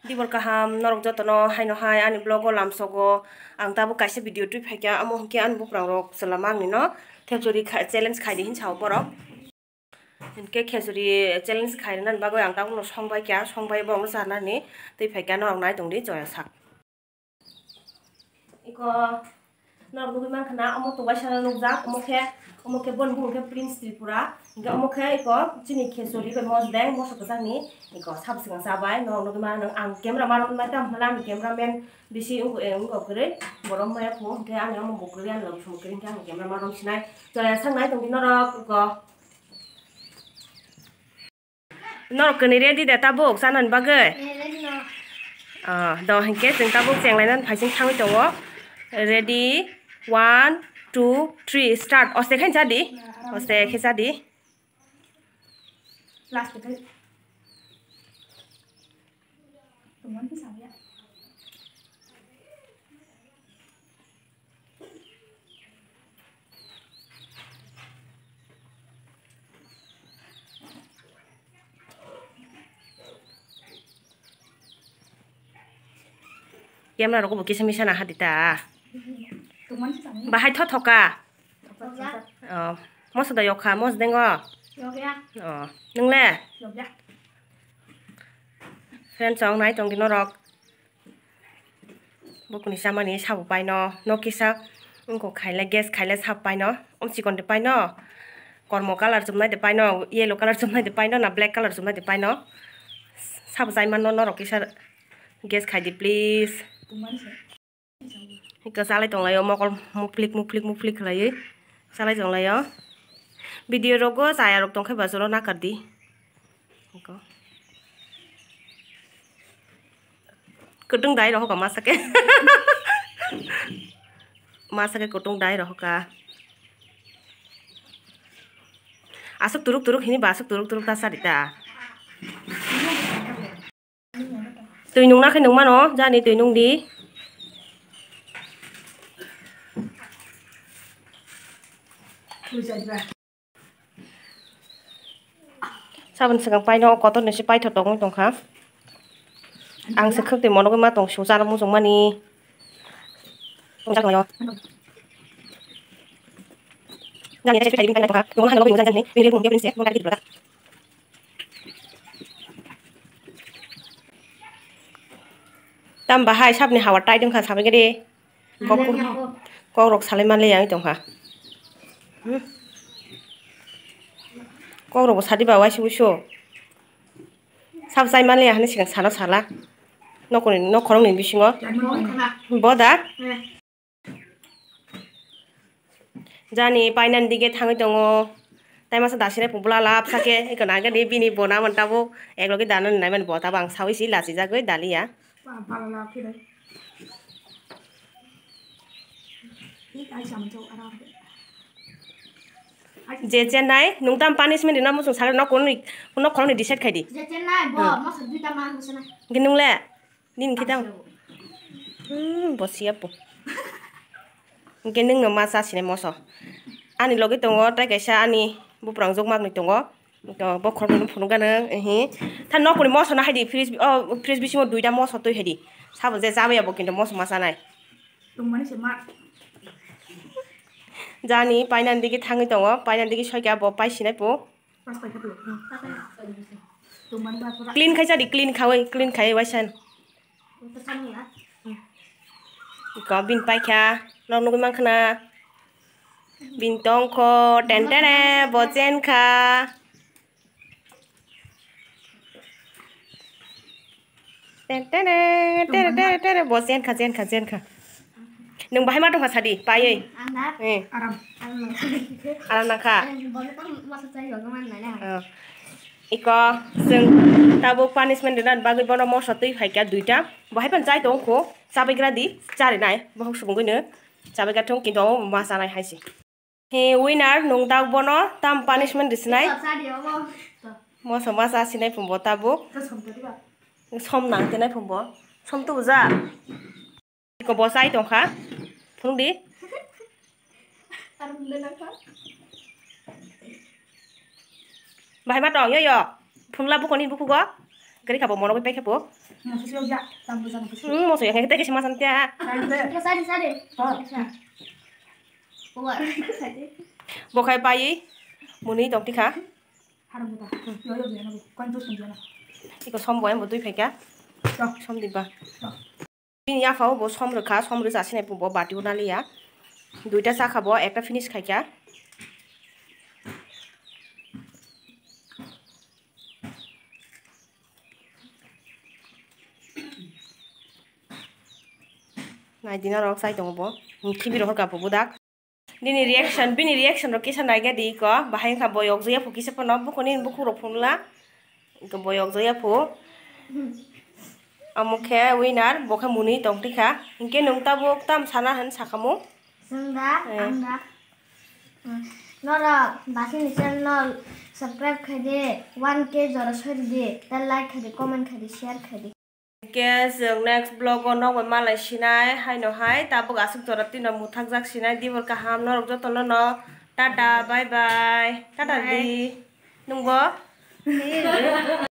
Dibor kaham norok jotono haino hai ani blogo lamsogo ang tabu kaisa video tu phaikya amo hingke an bukrang rok salamang ni no thepjori challenge khaidi hin chao borok hingke khesuri challenge khaina nan bago ang tabu no songbai kya songbai bo no sana ni tei phaikya norok nai tongdi joya sak iko norok dugi man khana amo to baisana nukjak amo ke bon bu ke Prince Tripura hingke amo ke iko chini khesuri ke mos deng mos kasang ni iko sabsing sabai norok dugi man ang camera man mai tam halam cameraman bisi unko kore borom maya phu hingke ang amo bukri an log sumukri hingke ang camera man rom sinai joya sang nai tongdi norok iko norok kini ready de tabuk sanan bagai do hingke jeng tabuk jenglainan phaising thangui tongo ready 1 2 3 start ose khain jadi ose khe jadi last ke teman ki saya camera rok buki semi sana hadita teman ki saya bahai thoka mos da yokha mos dengo yoga nungle yoga friend song nai tong dinorok bukuni samani sabu paino nokisa unko khaila gas khaila sap paino omchi konde paino kormo color jumnai de paino yellow color jumnai de paino na black color jumnai de paino sab jaiman no norok kisa gas khaidi please iko salai tong layo mokol muflik layo salai tong layo video rogo saya rok tong khai basoro na kardi iko kutung dai roho ka masake kutung dai roho ka asuk turuk hini basuk turuk ta sarita tuinung na khinung mano jani tuinung di sabun segang paino kotor nesi pai thotong tongkha ang sekhak te mono ma tong sujar mu jong mani tong yo jani te kai bin kai tongkha tong han lo yo jani ni ni ni se mo ka di bra tam bahai sabni hawa tai dong kha sabe ge de ko rok salai manle yang tongkha ko rok sadi ba wai su sab sai manle hane sigang sala sala nokorong ni bisingo boda jani painan dige thangai tongo tai masa dasine pubula lap sake ikana ga de bini bona mantabo egloge danan nai man bota bang sawi si lasi jagoi dalia je chennai nungtam punishment dina musung sare no korong ni decide khai di je chennai bo mo sabdi ta man husna ginungle nin khidam bosia po geneng no masa sine moso ani loge tongo tai kaisa ani buprang jokmak ni tongo to bo khorong ni phunu gana ta no kuni moso na haidi fridge bisimo duita moso toi haidi sabo je jabe abo kintu moso masa nai tumani se ma jani painan digi thangi tongo painan digi soika bo paisinai po clean khai jadi clean khawai waisan ko bin paikha long nugi mangkhana bin tongkho tentene bochen kha tentene tere bochen kha nung bahai ma tongkha sadi paiei aram nangkha iko जों tabo punishment dinan bagui bono moso tui phaikya duita bahai pan jai tongkho chabegra di chari nai bahuk subungoino chabegra tong kinto masa nai haisi he winner nung dag bono tam punishment disnai moso masa sinai phumbo tabo som nangtenai phumbo som tu ja iko bosai tongkha phungdi bahai ma tong yo phungla bukoni bukugo kari kabo mono pai kabo Masuk ya, tambah sana masuk. moso yang kita kisah masan tia Sade. Buat sade. bokai pai muni tong tika Harum kita. Yo dia nabi. Kan terus dia. iko som boy bodui phaika som diba bini afao bo som rokha som roja sinai bo bati unalia duita cha khabo ekta finish khaika nai dina rok sai dong bo khibi rok ka bo dak bini reaction ro kisa nai ga di ko bahai kha boyok jaya phu kisa pano bu koni bu khuro phunla ko boyok jaya phu amukhe winner bokha muni tong tika inke nungta bo tam sana han sakamu Senda, anda. Nora, basin ni channel subscribe khade 1K jora share de, dan like khade, comment khade, share khade. ke जों next vlog no bai malai sinai hai no hai tabo asuk jora tino muthak jak sinai dibor ka ham no rok jotono no tata bye bye tata di nungbo